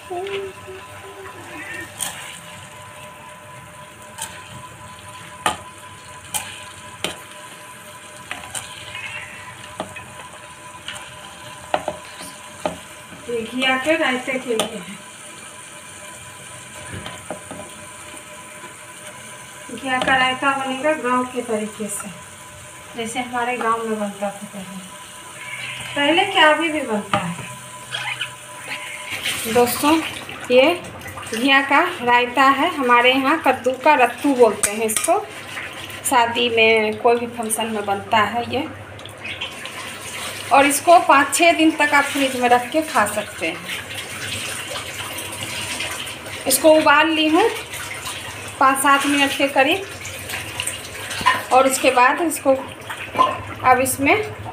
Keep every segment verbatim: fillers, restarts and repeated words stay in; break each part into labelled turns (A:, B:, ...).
A: ये घिया के रायते के लिए है। घिया का रायता बनेगा गांव के तरीके से, जैसे हमारे गांव में बनता था पहले पहले क्या अभी भी बनता है। दोस्तों ये घिया का रायता है, हमारे यहाँ कद्दू का रत्तू बोलते हैं इसको। शादी में कोई भी फंक्शन में बनता है ये, और इसको पाँच छः दिन तक आप फ्रिज में रख के खा सकते हैं। इसको उबाल ली हूँ पाँच सात मिनट के करीब, और उसके बाद इसको अब इसमें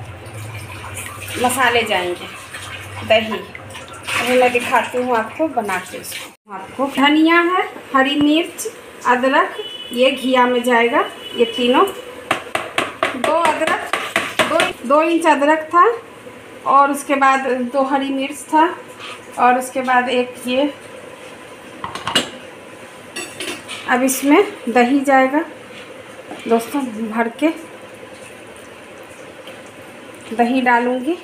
A: मसाले जाएंगे। दही अभी मैं दिखाती हूँ आपको बना के। इसको आपको धनिया है, हरी मिर्च, अदरक, ये घिया में जाएगा। ये तीनों, दो अदरक, दो दो इंच अदरक था, और उसके बाद दो हरी मिर्च था, और उसके बाद एक ये। अब इसमें दही जाएगा दोस्तों, भर के दही डालूंगी।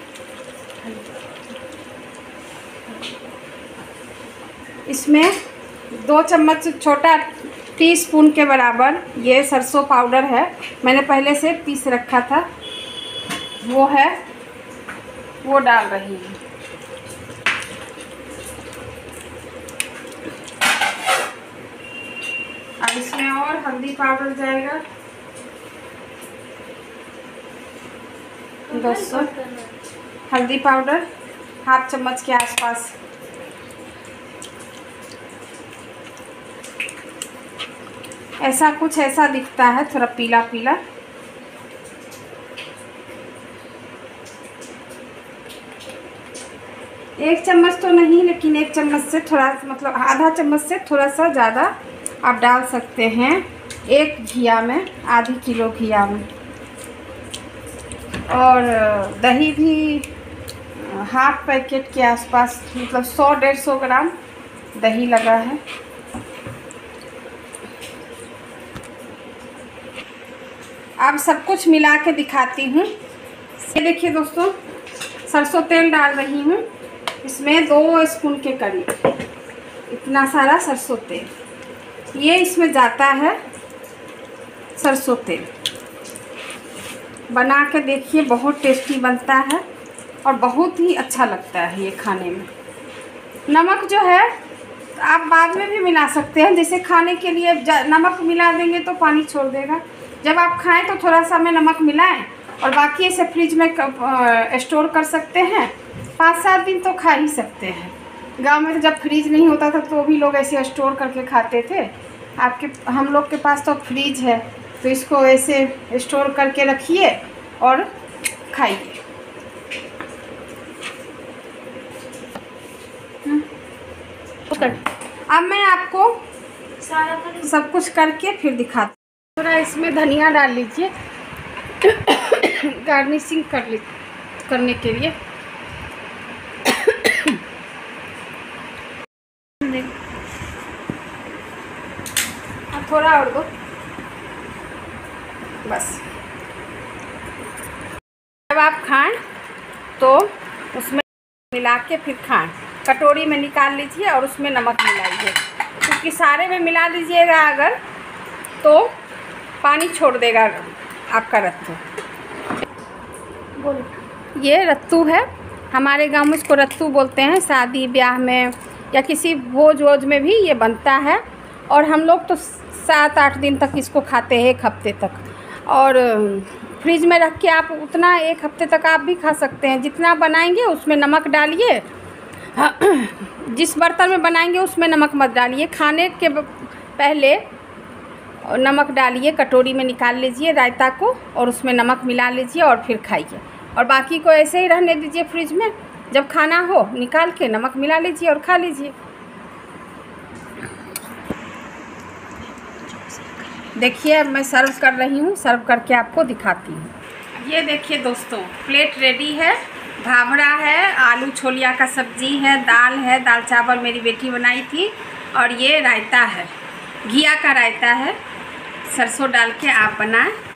A: इसमें दो चम्मच छोटा टीस्पून के बराबर ये सरसों पाउडर है, मैंने पहले से पीस रखा था, वो है, वो डाल रही हूँ। अब इसमें और हल्दी पाउडर जाएगा दोस्तों, हल्दी पाउडर हाफ चम्मच के आसपास। ऐसा कुछ ऐसा दिखता है, थोड़ा पीला पीला। एक चम्मच तो नहीं, लेकिन एक चम्मच से थोड़ा, मतलब आधा चम्मच से थोड़ा सा ज़्यादा आप डाल सकते हैं एक घिया में, आधी किलो घिया में। और दही भी हाफ पैकेट के आसपास, मतलब सौ डेढ़ सौ ग्राम दही लगा है। अब सब कुछ मिला के दिखाती हूँ। ये देखिए दोस्तों, सरसों तेल डाल रही हूँ इसमें, दो स्पून के करीब, इतना सारा सरसों तेल ये इसमें जाता है। सरसों तेल बना के देखिए, बहुत टेस्टी बनता है और बहुत ही अच्छा लगता है ये खाने में। नमक जो है आप बाद में भी मिला सकते हैं, जैसे खाने के लिए नमक मिला देंगे तो पानी छोड़ देगा। जब आप खाएं तो थोड़ा सा में नमक मिलाएं, और बाकी इसे फ्रिज में स्टोर कर सकते हैं। पाँच सात दिन तो खा ही सकते हैं। गांव में तो जब फ्रिज नहीं होता था तो भी लोग ऐसे स्टोर करके खाते थे। आपके हम लोग के पास तो फ्रिज है, तो इसको ऐसे स्टोर करके रखिए और खाइए। अब मैं आपको सब कुछ करके फिर दिखाती हूँ। थोड़ा इसमें धनिया डाल लीजिए गार्निशिंग कर ली करने के लिए। थोड़ा और दो बस। जब आप खाएं तो उसमें मिला के फिर खाएं। कटोरी में निकाल लीजिए और उसमें नमक मिलाइए, क्योंकि सारे में मिला दीजिएगा अगर तो पानी छोड़ देगा आपका रत्तू। ये रत्तू है, हमारे गांव में इसको रत्तू बोलते हैं। शादी ब्याह में या किसी भोज वोज में भी ये बनता है, और हम लोग तो सात आठ दिन तक इसको खाते हैं, एक हफ्ते तक। और फ्रिज में रख के आप उतना एक हफ्ते तक आप भी खा सकते हैं। जितना बनाएंगे उसमें नमक डालिए, जिस बर्तन में बनाएंगे उसमें नमक मत डालिए। खाने के पहले नमक डालिए, कटोरी में निकाल लीजिए रायता को और उसमें नमक मिला लीजिए और फिर खाइए। और बाकी को ऐसे ही रहने दीजिए फ्रिज में, जब खाना हो निकाल के नमक मिला लीजिए और खा लीजिए। देखिए अब मैं सर्व कर रही हूँ, सर्व करके आपको दिखाती हूँ। ये देखिए दोस्तों, प्लेट रेडी है। भावरा है, आलू छोलिया का सब्जी है, दाल है, दाल चावल मेरी बेटी बनाई थी, और ये रायता है, घिया का रायता है, सरसों डाल के आप बनाएं।